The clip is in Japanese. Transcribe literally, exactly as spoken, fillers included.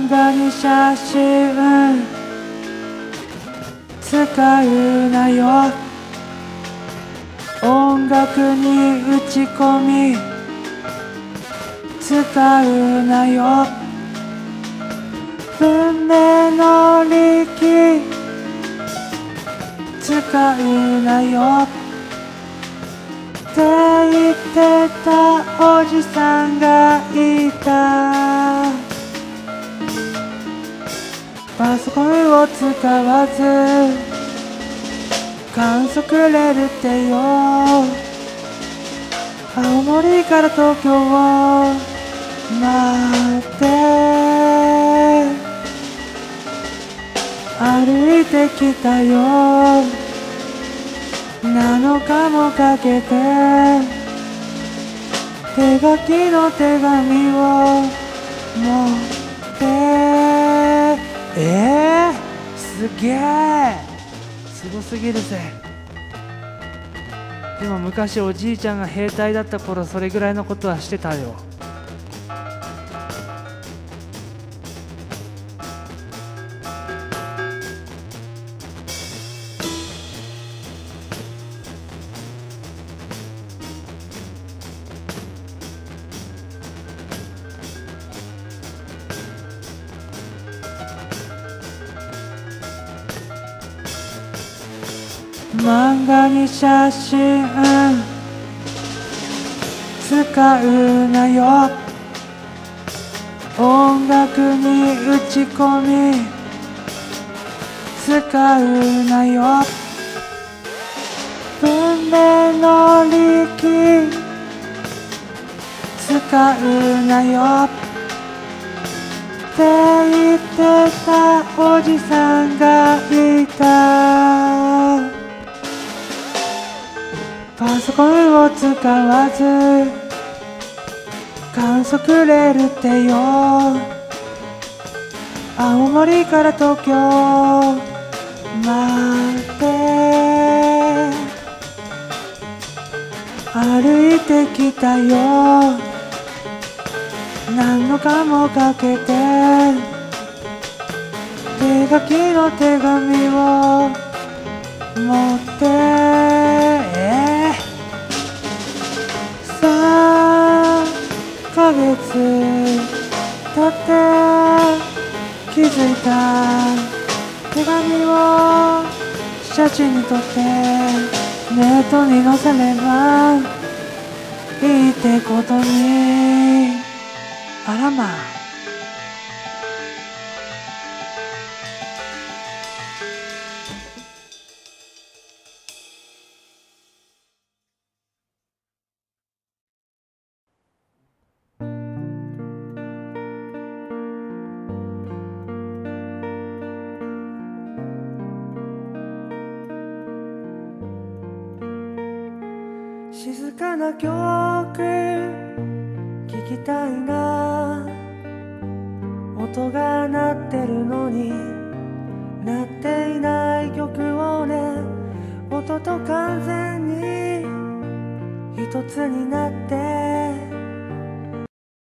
漫画に写真使うなよ。音楽に打ち込み使うなよ。文明の利器使うなよって言ってたおじさんがいた。パソコンを使わず観測れるってよ。青森から東京を待って歩いてきたよ。なのかもかけて手書きの手紙を持ってえー、すげえすごすぎるぜ。でも昔おじいちゃんが兵隊だった頃それぐらいのことはしてたよ。漫画に写真使うなよ。音楽に打ち込み使うなよ。文明の利器使うなよって言ってたおじさんがいた。パソコンを使わず観測れるってよ。青森から東京待って歩いてきたよ。何度かもかけて手書きの手紙を持ってさんかげつ経って気づいた。手紙を写真に撮ってネットに載せればいいってことに。あらまあ。静かな曲聴きたいな。音が鳴ってるのに鳴っていない曲をね。音と完全に一つになって